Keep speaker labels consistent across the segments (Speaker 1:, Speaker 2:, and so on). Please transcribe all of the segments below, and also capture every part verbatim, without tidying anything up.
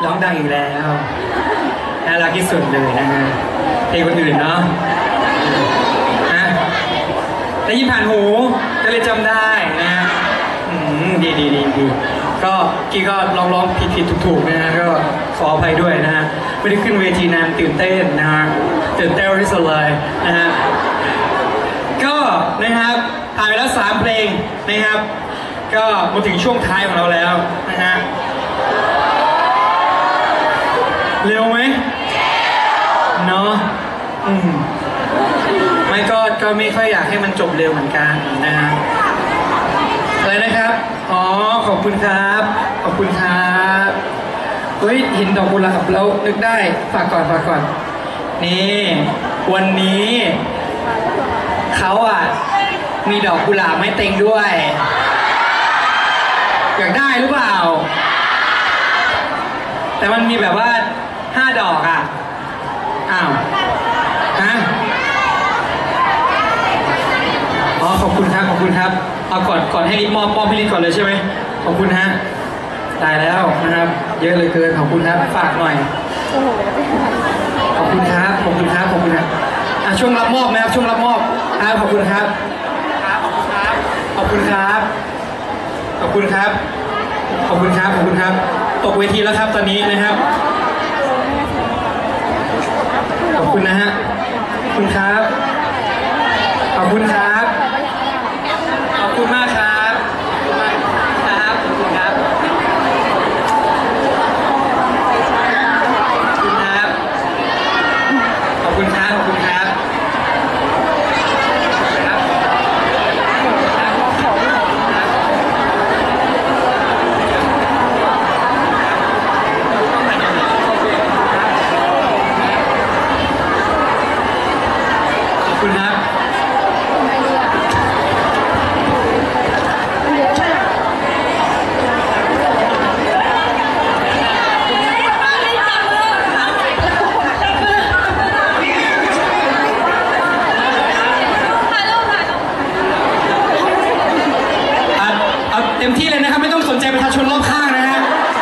Speaker 1: ร้องดังอีกแล้วน่ารักที่สุดเลยนะฮะเพลงคนอื่นเนาะฮะได้ยินผ่านหูก็เลยจำได้นะฮะอืมดีดีดีดีก็กี้ก็ลองร้องผิดผิดถูกถูกนะฮะก็ขออภัยด้วยนะฮะไม่ได้ขึ้นเวทีนานตื่นเต้นนะฮะตื่นเต้นที่สุดเลยนะฮะก็นะครับผ่านไปแล้วสามเพลงนะครับก็มาถึงช่วงท้ายของเราแล้วนะฮะเร็วไหมเนาะอืมไม่ก็ก็ไม่ค่อยอยากให้มันจบเร็วเหมือนกันนะฮะอะไรนะครับอ๋อขอบคุณครับขอบคุณครับเฮ้ยเห็นดอกกุหลาบแล้วนึกได้ฝากก่อนฝากก่อนนี่วันนี้เขาอ่ะมีดอกกุหลาบไม่เต็งด้วยอยากได้หรือเปล่าแต่มันมีแบบว่าห้าดอกอ่ะอ้าวฮะอ๋อขอบคุณครับขอบคุณครับเอาก่อนก่อนให้ลิศมอบมอบให้ลิศก่อนเลยใช่ไหมขอบคุณฮะตายแล้วนะครับเยอะเลยเกินขอบคุณครับฝากหน่อยขอบคุณครับขอบคุณครับขอบคุณครับอ่ะช่วงรับมอบนะครับช่วงรับมอบครับขอบคุณครับขอบคุณครับขอบคุณครับขอบคุณครับขอบคุณครับตกเวทีแล้วครับตอนนี้นะครับขอบคุณนะฮะขอบคุณครับขอบคุณครับขอบคุณมากครับขอบคุณมากครับขอบคุณครับขอบคุณครับขอบคุณครับคุณครับเอาเต็มที่เลยนะครับไม่ต้องสนใจประชาชนรอบข้างนะฮะ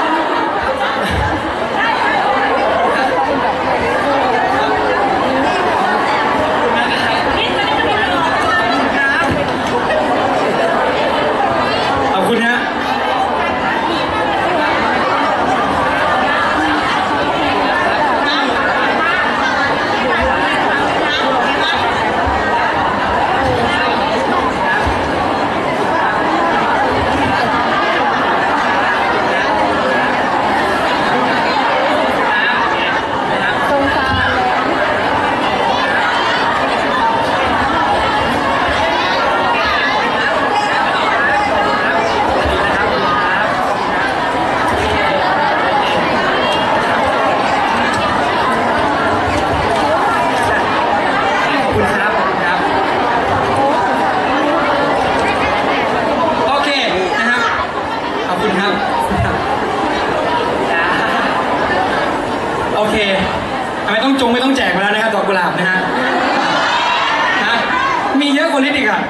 Speaker 1: โอเคไม่ต้องจงไม่ต้องแจกมาแล้วนะครับดอกกุหลาบนะฮะนะมีเยอะกว่านี้อีกอ่ะ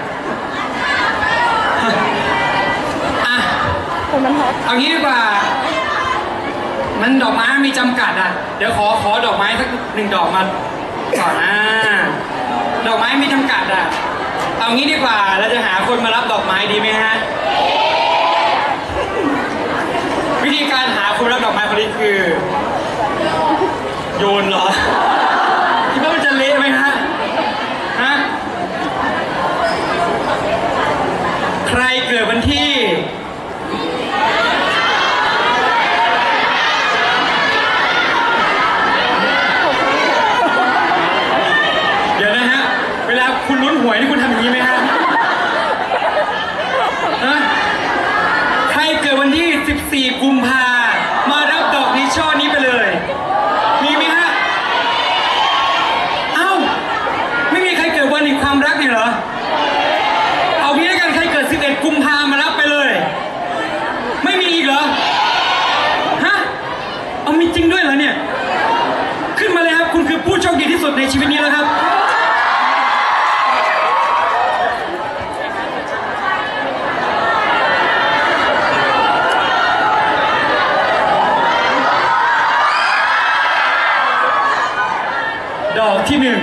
Speaker 1: อ่ะเอางี้ดีกว่ามันดอกไม้มีจำกัดอ่ะเดี๋ยวขอขอดอกไม้สักหนึ่งดอกมาก่อนนะดอกไม้มีจำกัดอ่ะเอางี้ดีกว่าเราจะหาคนมารับดอกไม้ดีไหมฮะวิธีการหาคนรับดอกไม้คนนี้คือโยนเหรอคิดว่ามันจะเละไหมฮะฮะใครเกิดวันที่เดี๋ยวนะฮะเวลาคุณลุ้นหวยนี่คุณทำอย่างนี้ไหมฮะฮะใครเกิดวันที่สิบสี่กุมภามารับดอกนี้ช่อนี้ไปเลยมีไหมฮะเอ้าไม่มีใครเกิดวันแห่งความรักเนี่ยเหรอเอางี้แล้วกันใครเกิดสิบเอ็ดกุมภามารับไปเลยไม่มีอีกเหรอฮะเอามีจริงด้วยเหรอเนี่ยขึ้นมาเลยครับคุณคือผู้โชคดีที่สุดในชีวิตนี้แล้วครับที่หนึ่ง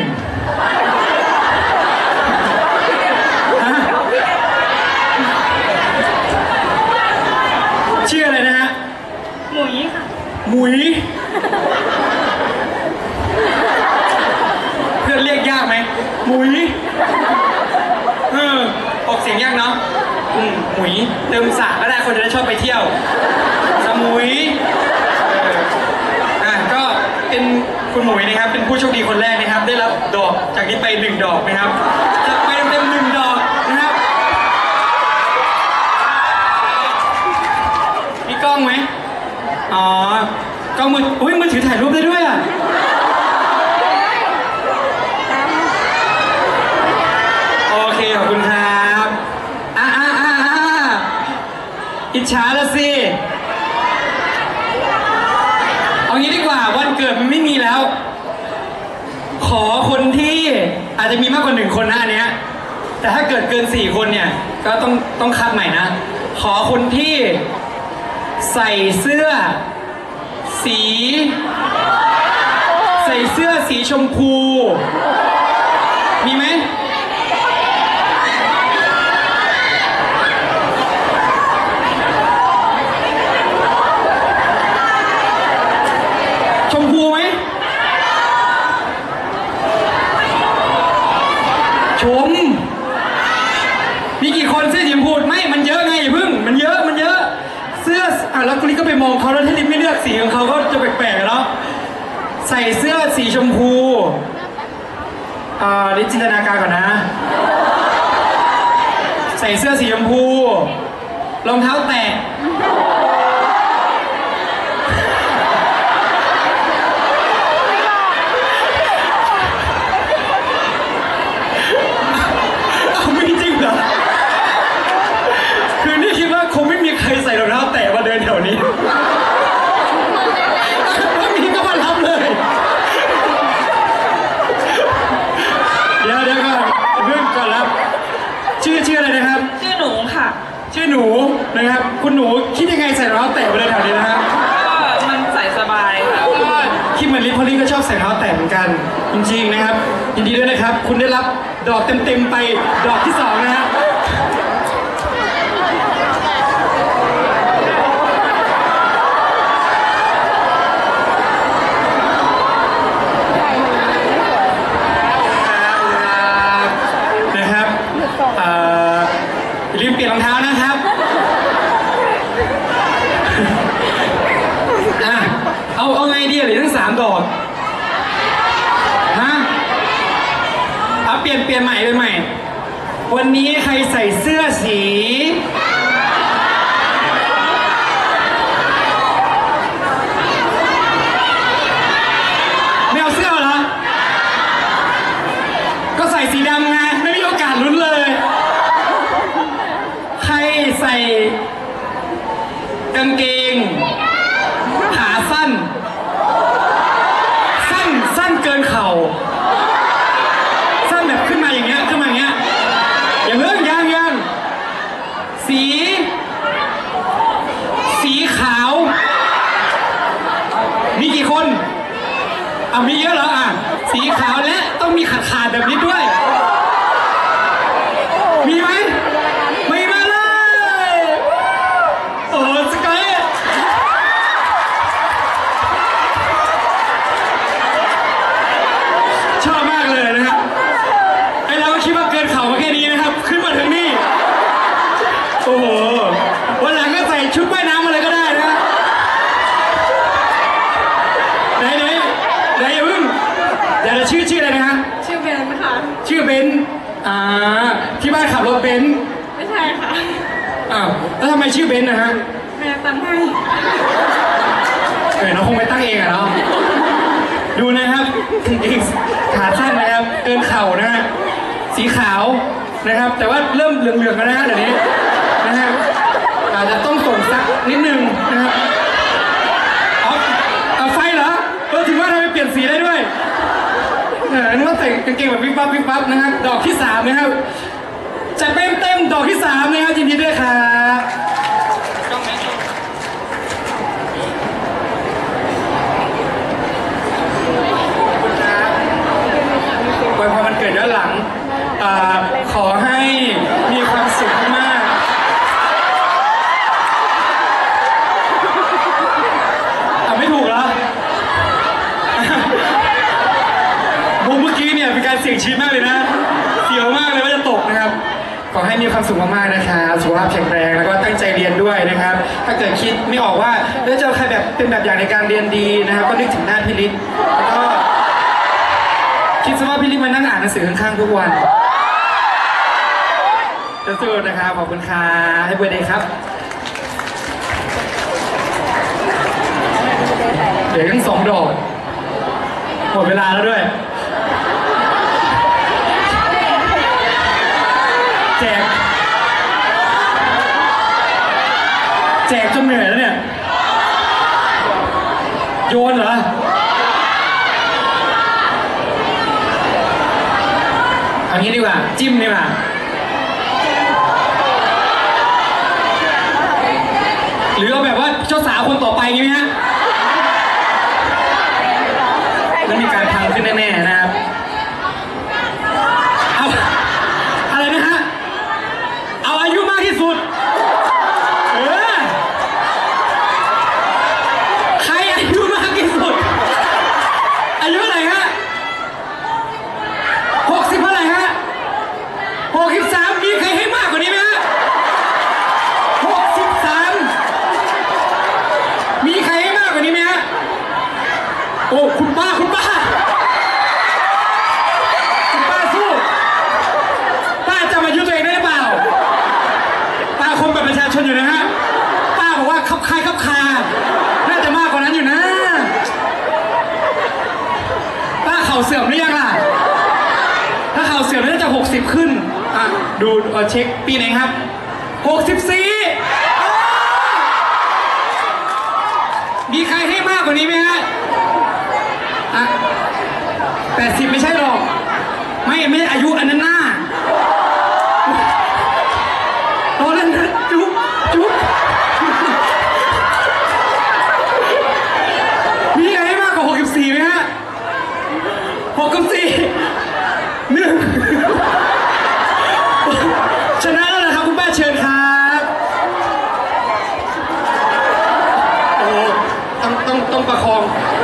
Speaker 1: ชื่ออะไรนะฮะหมุยค่ะหมุยเพื่อนเรียกยากไหมหมุยเออออกเสียงยากเนาะอืมหมุยเติมสระก็ได้คนจะได้ชอบไปเที่ยวสมุยอ่ะก็เป็นคุณหมุยนะครับเป็นผู้โชคดีคนแรกนะครับได้รับดอกจากนี้ไปหนึ่งดอกนะครับจะไปเต็มหนึ่งดอกนะครับมีกล้องไหมอ๋อกล้องมืออุ้ยมือถือถ่ายรูปได้ด้วยอ่ะโอเคขอบคุณครับอ่าอ่าอ่าอิจฉาละสิเอางี้ดีกว่าวันเกิดมันไม่มีแล้วขอคนที่อาจจะมีมากกว่าหนึ่งคนนะอันเนี้ยแต่ถ้าเกิดเกินสี่คนเนี่ยก็ต้องต้องคัดใหม่นะขอคนที่ใส่เสื้อสีใส่เสื้อสีชมพูมีไหมชมพูไหมชมมีกี่คนเสื้อสีชมพูไม่มันเยอะไงอย่าพึ่งมันเยอะมันเยอะเสื้ออ่ะแล้วคุณลิก็ไปมองเขาแล้วถ้าลิไม่เลือกสีของเขาก็จะแปลกๆแล้วใส่เสื้อสีชมพูอ่าลิจินตนาการก่อนนะใส่เสื้อสีชมพูรองเท้าแตะเอาไม่จริงเหรอคือนี่คิดว่าคงไม่มีใครใส่รองเท้าแตะมาเดินแถวนี้ไม่มีก็มารับเลยเดี๋ยวเดี๋ยวก่อนเรื่องก่อนรับชื่อชื่ออะไรนะครับชื่อหนูค่ะชื่อหนูนะครับคุณหนูคิดยังไงใส่รองเท้าแตะมาเดินแถวนี้นะครับ
Speaker 2: ก็มันใส่สบายค่ะ
Speaker 1: คิดเหมือนลิพอลี่ก็ชอบใส่รองเท้าแตะเหมือนกันจริงๆนะครับยินดีด้วยนะครับคุณได้รับดอกเต็มๆไปดอกที่สองนะฮะลืมเปลี่ยนรองเท้านะครับอ่ะเอาเอาไงดีหรือทั้งสามดอกฮะเอาเปลี่ยนเปลี่ยนใหม่เป็นใหม่วันนี้ใครใส่เสื้อสีไม่เอาเสื้อเหรอก็ใส่สีดำไงไม่มีโอกาสลุ้นเลยใครใส่กางเกงขาสั้นสั้นสั้นเกินเข่าสั้นแบบขึ้นมาอย่างเงี้ยขึ้นมาอย่างเงี้ยอย่าเพิ่งยังยังสีสีขาวมีกี่คนเอามีเยอะเหรออ่ะสีขาวและต้องมีขาดขาดแบบนี้ด้วยมีไหมไม่มาเลยโอ้สกายชอบมากเลยนะครับไอเราก็คิดว่าเกินเข่ามาแค่นี้นะครับขึ้นมาถึงนี่โอ้โหวันหลังก็ใส่ชุดว่ายน้ำอะไรก็ได้นะไหนไหนไหนอย่าเพิ่งเดี๋ยวชื่อชื่ออะไรนะฮะ
Speaker 2: ชื่อเบนค่ะ
Speaker 1: ชื่อเบนอ่าที่บ้านขับรถเบน
Speaker 2: ไม่ใช่ค่ะ
Speaker 1: อ้าวแล้วทำไมชื่อเบนนะฮะ
Speaker 2: แม่ตั้งให้
Speaker 1: เออเราคงไปตั้งเองอะเนาะดูนะครับขาสั้นนะครับเกินเข่านะฮะสีขาวนะครับแต่ว่าเริ่มเหลืองๆแล้วนะฮะเดี๋ยวนี้นะฮะอาจจะต้องส่งซักนิดนึงนะครับอ๋อเอาไฟเหรอเออถึงว่าทำไมเปลี่ยนสีได้ด้วยเออนึกว่าใส่กางเกงแบบวิบวับวิบวับนะครับดอกที่สามนะครับจัดเต็มเต็มดอกที่สามนะครับยินดีด้วยครับมีความสุขมากๆนะครับสุขภาพแข็งแรงแล้วก็ตั้งใจเรียนด้วยนะครับถ้าเกิดคิดไม่ออกว่าจะเอาใครแบบเป็นแบบอย่างในการเรียนดีนะครับก็นึกถึงหน้าพี่ฤทธิ์แล้วก็คิดซะว่าพี่ฤทธิ์มานั่งอ่านหนังสือข้างๆทุกวันสู้ๆนะครับขอบคุณครับให้เบอร์เดย์ครับเดี๋ยวทั้งสองดอกหมดเวลาแล้วด้วยแจกแจกจนเหนื่อยแล้วเนี่ยโยนเหรอเอางี้ดีกว่าจิ้มดีกว่าหรือเอาแบบว่าเจ้าสาวคนต่อไปงี้ไหมฮะมันมีการพังขึ้นแน่ๆนะครับเอาอะไรนะฮะเอาอายุมากที่สุดเออใครอายุมากที่สุดอายุเท่าไหร่ฮะหกสิบเท่าไหร่ฮะหกสิบสามมีใครให้มากกว่านี้ไหมฮะหกสิบสามมีใครให้มากกว่านี้ไหมฮะโอ้คุณป้าคุณป้าคุณป้าสู้ป้าจำอายุตัวเองได้หรือเปล่าป้าคงเป็นประชาชนอยู่นะฮะป้าบอกว่าคับคายคับคาน่าจะมากกว่านั้นอยู่นะป้าเข่าเสื่อมหรือยังล่ะถ้าเข่าเสื่อมน่าจะหกสิบขึ้นอ่ะดูเอาเช็คปีไหนครับหกสิบสี่มีใครให้มากกว่านี้ไหมฮะอ่ะแปดสิบไม่ใช่หรอกไม่ไม่อายุอันนั้นหน้าตอนนั้นจุ๊บจุ๊บมีใครให้มากกว่าหกสิบสี่ไหมฮะหกสิบสี่หนึ่งชนะแล้วนะครับคุณป้าเชิญครับโอ้ต้องต้องต้องประคอง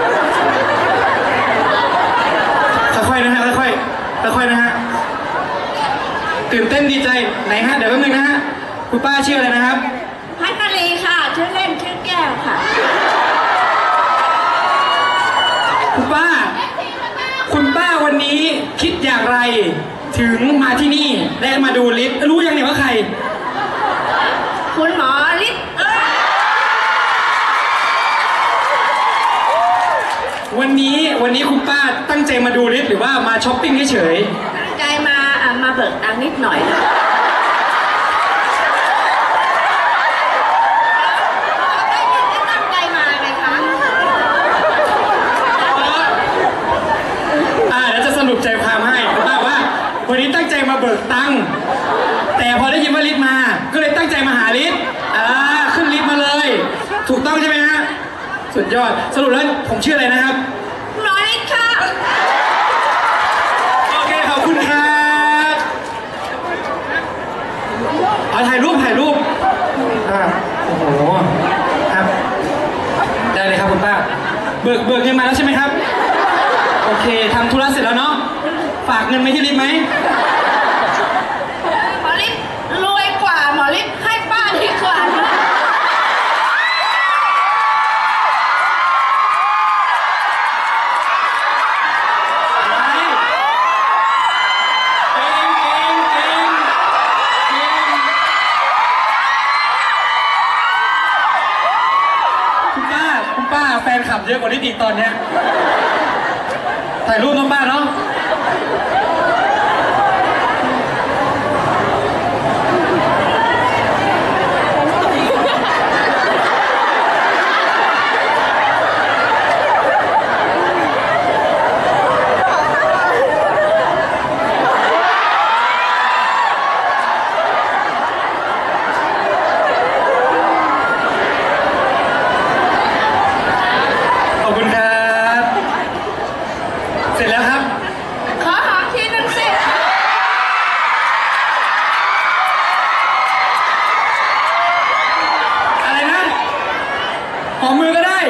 Speaker 1: ค่อยๆนะฮะค่อยๆค่อยๆนะฮะตื่นเต้นดีใจไหนฮะเดี๋ยวแป๊บนึงนะฮะคุณป้าชื่ออะไรนะครับ
Speaker 3: พัชรีค่ะชื่อเล่นชื่อแก้วค่ะ
Speaker 1: คุณป้าคุณป้าวันนี้คิดอย่างไรถึงมาที่นี่และมาดูลิฟต์รู้ยังเนี่ยว่าใคร
Speaker 3: คุณหมอฤทธิ์
Speaker 1: วันนี้วันนี้คุณป้าตั้งใจมาดูลิฟต์หรือว่ามาช้อปปิ้งเฉย
Speaker 3: ๆตั้งใจมาอ่ะมาเบิกตังค์นิดหน่อยนะตั้งใจมาไงคะ
Speaker 1: อ่าเดี๋ยวจะสรุปใจความให้คุณป้าว่าวันนี้ตั้งใจมาเบิกตังค์แต่พอได้ยินว่าลิฟต์มาก็เลยตั้งใจมาหาลิฟต์อ่าขึ้นลิฟต์มาเลยถูกต้องใช่ไหมฮะสุดยอดสรุปแล้วผมชื่ออะไรนะครับ
Speaker 3: น้อยค่ะ
Speaker 1: โอเคขอบคุณครับเอาถ่ายรูปถ่ายรูปอ่าโอ้โหครับได้เลยครับคุณป้าเบิกเบิกเงินมาแล้วใช่ไหมครับโอเคทำธุระเสร็จแล้วเนาะฝากเงินไว้ที่ลิฟต์ไหม
Speaker 3: หมอฤทธิ์รวยกว่าหมอฤทธิ์ให้ป้าดีกว่า
Speaker 1: แฟนขับเยอะกว่าลิฟต์อีกตอนเนี้ยถ่ายรูปน้องป้าเนาะขอมือก็ได้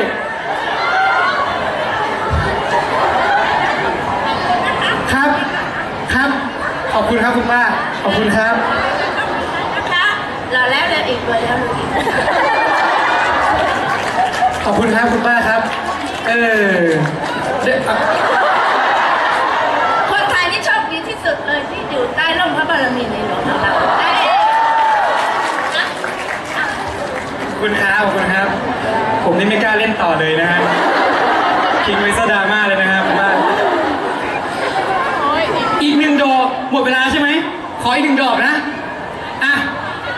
Speaker 1: ครับครับขอบคุณครับคุณป้าขอบคุณครับ
Speaker 3: อีกเลยแล้วรู้อีก
Speaker 1: ขอบคุณครับคุณป้าครับ เออเดี๋ยว
Speaker 3: คนไทยนี่โชคดีที่สุดเลยที่อยู่ใต้ร่มพระบารมีในหลวงของเราได้
Speaker 1: ขอบคุณครับขอบคุณครับ ผมนี่ไม่กล้าเล่นต่อเลยนะฮะคิงไว้ซะดราม่าเลยนะครับคุณป้าอีกหนึ่งดอกหมดเวลาใช่ไหมขออีกหนึ่งดอกนะอ่ะ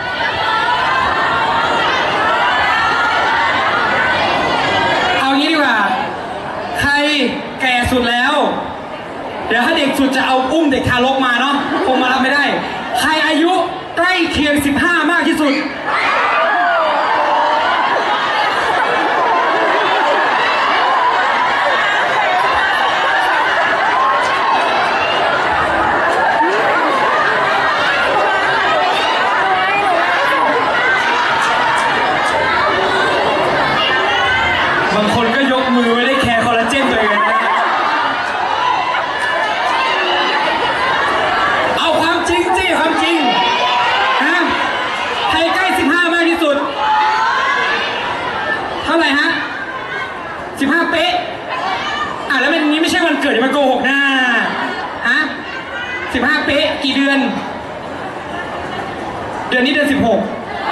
Speaker 1: เอางี้ดีกว่าใครแก่สุดแล้วเดี๋ยวถ้าเด็กสุดจะเอาอุ้มเด็กทารกมาเนาะคงมารับไม่ได้ใครอายุใกล้เคียงสิบห้ามากที่สุดบางคนก็ยกมือไว้ได้แคร์คอลลาเจนตัวเองนะเอาความจริงสิความจริงฮะใครใกล้สิบห้ามากที่สุดเท่าไหร่ฮะสิบห้าเป๊ะอ่ะแล้วมันนี้ไม่ใช่วันเกิดอย่ามาโกหกนะฮะสิบห้าเป๊ะกี่เดือนเดือนนี้เดือนสิบหก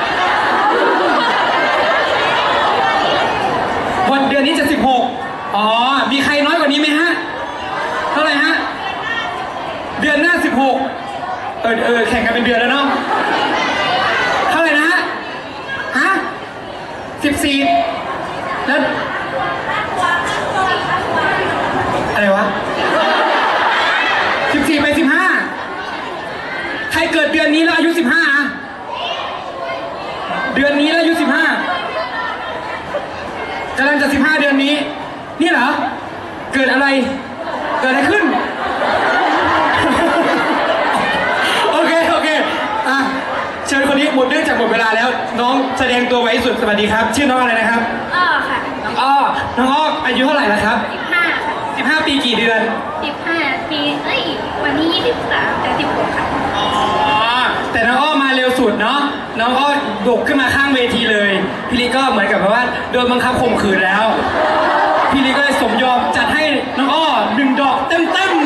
Speaker 1: วันเดือนนี้จะสิบหกอ๋อมีใครน้อยกว่านี้ไหมฮะเท่าไหร่ฮะเดือนหน้าสิบหกเออเออแข่งกันเป็นเดือนแล้วเนาะเท่าไหร่นะฮะฮะสิบสี่แล้วอะไรวะสิบสี่ไปสิบห้าใครเกิดเดือนนี้แล้วอายุสิบห้าอะเดือนนี้แล้วอายุสิบห้ากำลังจะสิบห้าเดือนนี้นี่เหรอเกิดอะไรเกิดอะไรขึ้น โอเคโอเคอ่ะเชิญคนนี้หมดเรื่องจากหมดเวลาแล้วน้องแสดงตัวไว้สุดสวัสดีครับชื่อน้องอะไรนะครับ
Speaker 3: อ้อค่ะ
Speaker 1: น้องอ้อน้องอ้ออายุเท่าไหร่แล้วครับ
Speaker 3: สิบห้าค่ะ
Speaker 1: สิบห้าปีกี่เดือน
Speaker 3: สิบห้าปีเอ้ยวันนี้ยี่สิบสามแต่สิบหกค่ะ
Speaker 1: อ๋อแต่น้องอ้อมาเร็วสุดเนาะน้องอ้อดกขึ้นมาข้างเวทีเลยพี่ลิก็เหมือนกับว่าโดนบังคับข่มขืนแล้วพี่ลิก็เลยสมยอมจัดให้น้องอ้อหนึ่งดอกเต็มเต็ม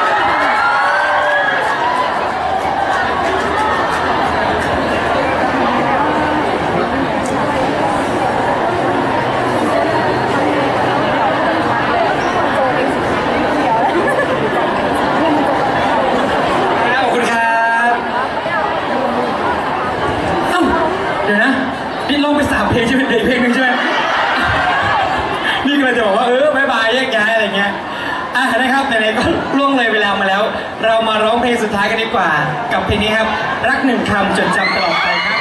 Speaker 1: ขอบคุณครับเอ้าเดี๋ยวนะนี่ลงไปสามเพลงใช่ไหมเด็กเพลงหนึ่งใช่ไหมนี่ก็เลยจะบอกว่าเออบายบายแยกย้ายอะไรเงี้ยอ่ะนะครับไหนๆก็ล่วงเลยเวลามาแล้ว เรามาร้องเพลงสุดท้ายกันดีกว่ากับเพลงนี้ครับรักหนึ่งคำจดจำตลอดไปครับ